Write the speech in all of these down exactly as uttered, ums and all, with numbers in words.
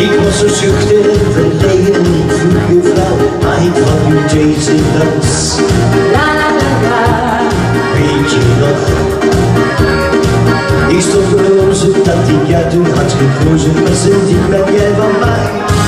Ik was zo schuchter en verlegen, ik vroeg je vrouw, mag ik van u deze dans? La la la la. Weet je nog? Ik stond roze dat ik jou toen had gekozen, maar sindsdien ben jij van mij.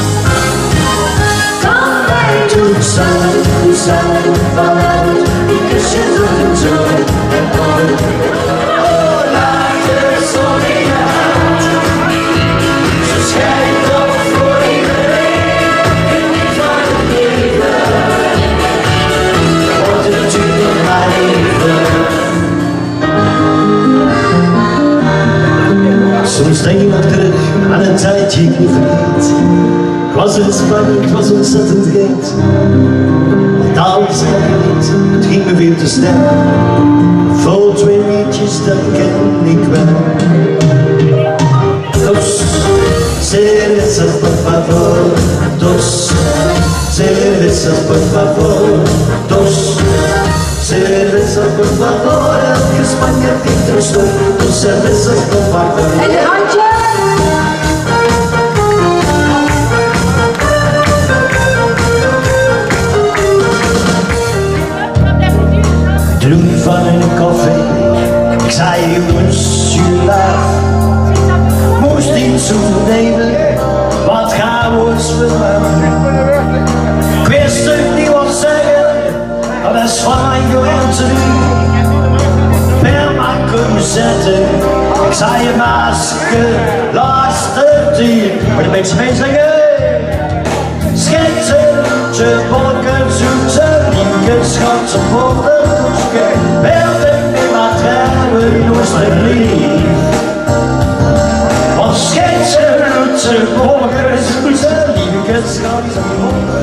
Kan wij toen samen, samen vanavond, ik kus je door en zo en al. Oh, laat de zon in je hart, zo schijnt op voor iedereen, geniet van het leven, want het duurt nog maar even. Soms denk ik nog terug aan een tijdje ik niet vergeet. Ik was er in Spanje, het was ontzettend heet. De taal is niet, het ging me veel te snel. Vol twee liedjes, dat ken ik wel. Dos, cervezas por favor. Dos, cervezas por favor. Dos, cervezas por favor. Elke Spanjaard heeft een stuk. Dos cervezas por favor. En de handje! Dronk van een koffie, ik zei jongens, je laat. Moest niet zo nemen, wat gaan we eens verwachten? Ik wist ook niet wat zeggen, dat is van mijn gewente nu. Per maar kunnen zetten, ik zei je masker, laatste dier. Maar de mensen mee zeggen, schittertje, bolken, zoete, liefke, schatse, bolken. Beelden in mijn trein, alsjeblieft. Want schijt ze, roet ze, volgers, liefke, schat,